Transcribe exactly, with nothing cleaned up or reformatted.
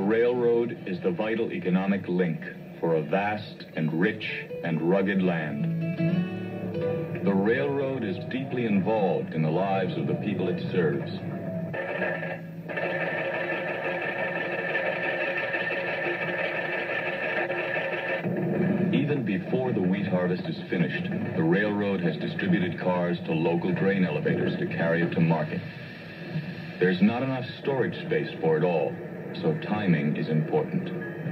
railroad is the vital economic link for a vast and rich and rugged land. The railroad is deeply involved in the lives of the people it serves. Even before the wheat harvest is finished, the railroad has distributed cars to local grain elevators to carry it to market. There's not enough storage space for it all, so timing is important.